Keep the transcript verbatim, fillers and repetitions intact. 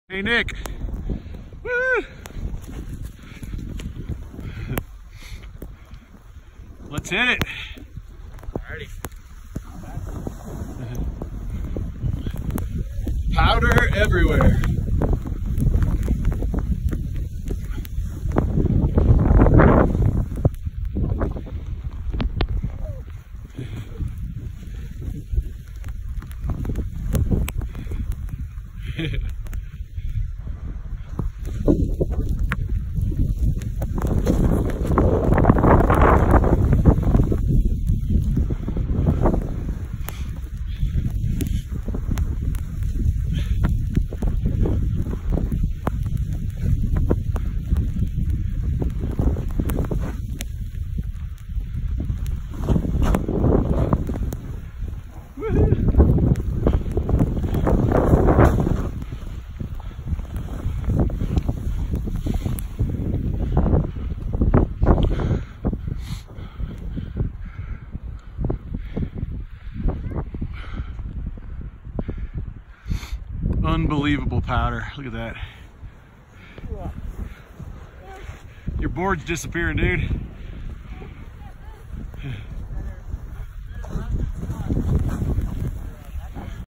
Hey Nick. Woo! Let's hit it. Alrighty. Powder everywhere. Unbelievable powder. Look at that. Your board's disappearing, dude.